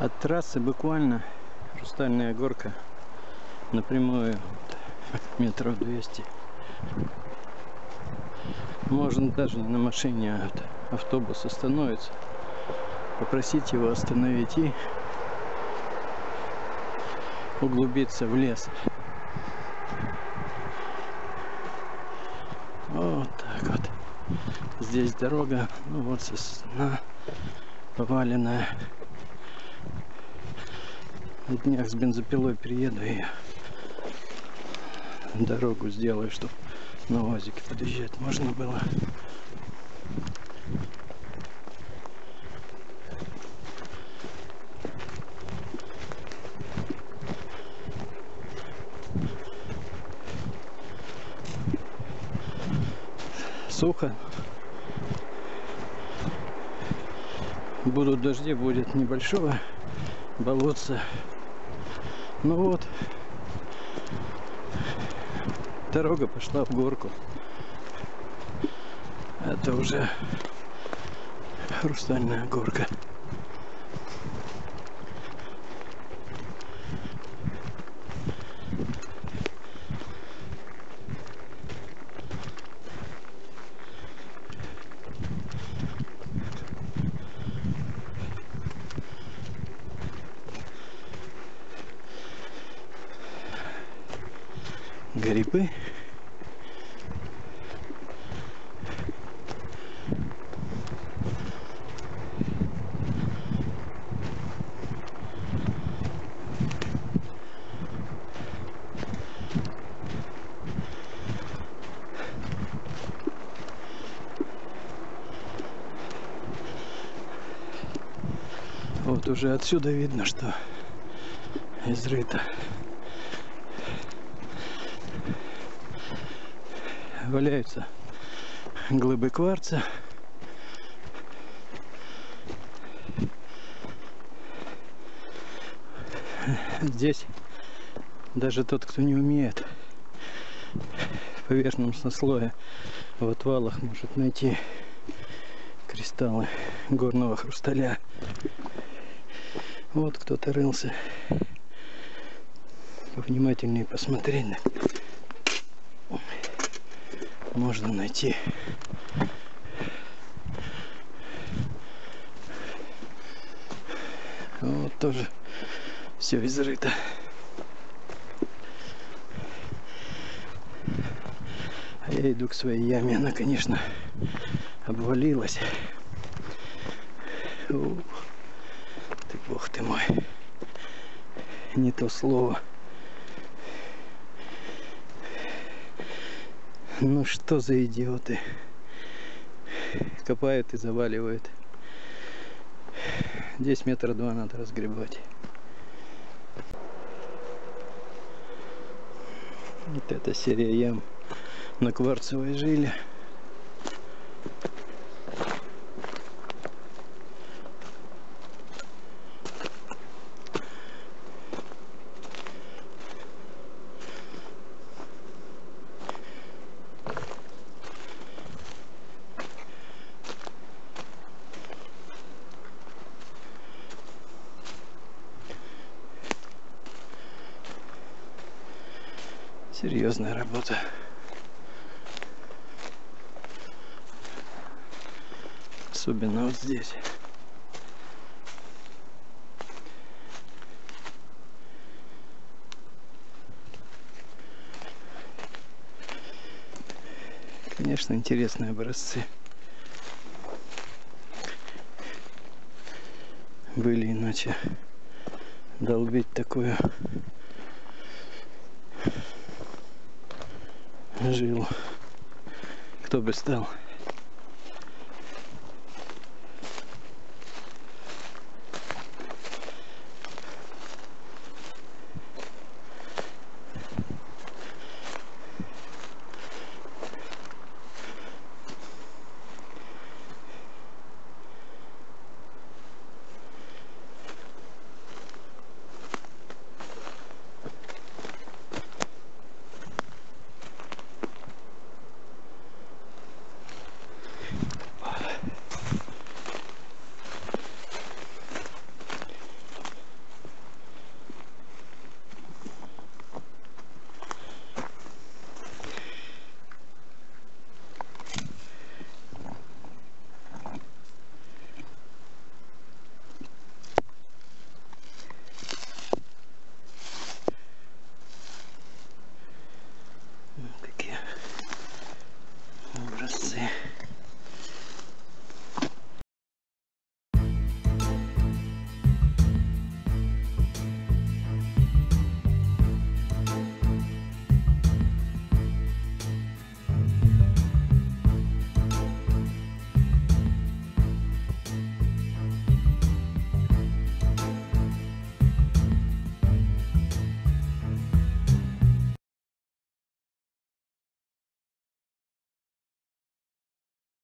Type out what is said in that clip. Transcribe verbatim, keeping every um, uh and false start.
От трассы буквально Хрустальная горка напрямую метров двести. Можно даже не на машине, а автобус остановится, попросить его остановить и углубиться в лес. Вот так вот. Здесь дорога, ну вот сосна поваленная. На днях с бензопилой приеду и дорогу сделаю, чтобы на УАЗике подъезжать можно было. Сухо. Будут дожди, будет небольшое болотце. Ну вот, дорога пошла в горку. Это уже Хрустальная горка. Грибы. Вот уже отсюда видно, что изрыто. Валяются глыбы кварца. Здесь даже тот, кто не умеет в поверхностном слое в отвалах, может найти кристаллы горного хрусталя. Вот кто-то рылся. Повнимательнее посмотреть. Можно найти. Вот тоже все изрыто. А я иду к своей яме. Она, конечно, обвалилась. Ух, ты, бог ты мой. Не то слово. Ну что за идиоты? Копают и заваливают. Здесь метра два надо разгребать. Вот эта серия ям на кварцевой жиле. Серьезная работа. Особенно вот здесь. Конечно, интересные образцы. Были, иначе долбить такое жилу кто бы стал.